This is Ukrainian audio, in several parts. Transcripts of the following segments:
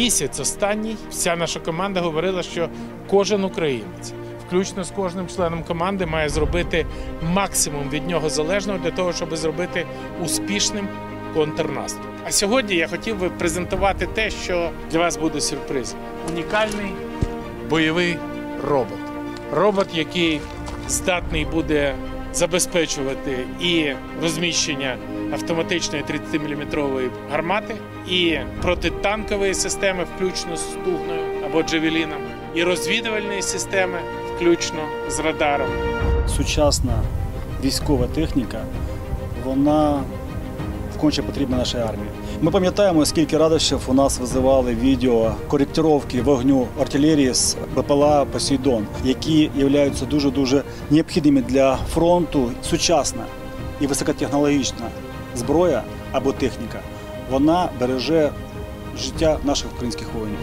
місяць останній вся наша команда говорила, що кожен українець, включно з кожним членом команди, має зробити максимум від нього залежного для того, щоб зробити успішним контрнаступ. А сьогодні я хотів би презентувати те, що для вас буде сюрприз. Унікальний бойовий робот. Робот, який здатний буде забезпечувати і розміщення автоматичної 30-мм гармати, і протитанкової системи, включно з «Стугною» або «Джавеліном», і розвідувальної системи, включно з радаром. Сучасна військова техніка, вона вконче потрібна нашій армії. Ми пам'ятаємо, скільки радощів у нас визивали відео коректировки вогню артилерії з БПЛА «Посейдон», які являються дуже-дуже необхідними для фронту. Сучасна і високотехнологічна зброя або техніка, вона береже життя наших українських воїнів.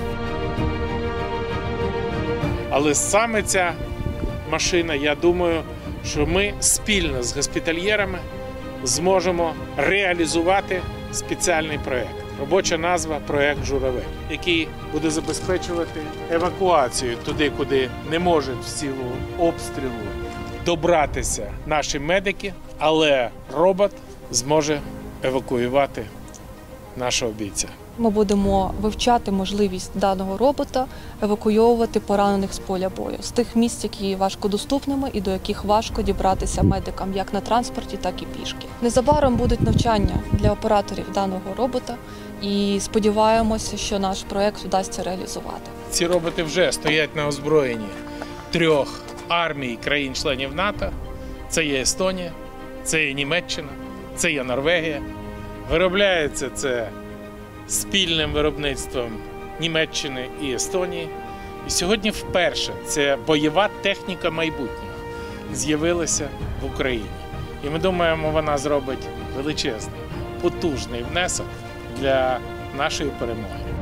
Але саме ця машина, я думаю, що ми спільно з госпітальєрами зможемо реалізувати спеціальний проєкт. Робоча назва – проєкт «Журавель», який буде забезпечувати евакуацію туди, куди не можуть в силу обстрілу добратися наші медики, але робот зможе евакуювати нашого бійця. Ми будемо вивчати можливість даного робота евакуйовувати поранених з поля бою, з тих місць, які є важкодоступними і до яких важко дібратися медикам як на транспорті, так і пішки. Незабаром будуть навчання для операторів даного робота і сподіваємося, що наш проєкт вдасться реалізувати. Ці роботи вже стоять на озброєнні 3 армій країн-членів НАТО. Це є Естонія, це є Німеччина, це є Норвегія. Виробляється це спільним виробництвом Німеччини і Естонії. І сьогодні вперше ця бойова техніка майбутнього з'явилася в Україні. І ми думаємо, вона зробить величезний, потужний внесок для нашої перемоги.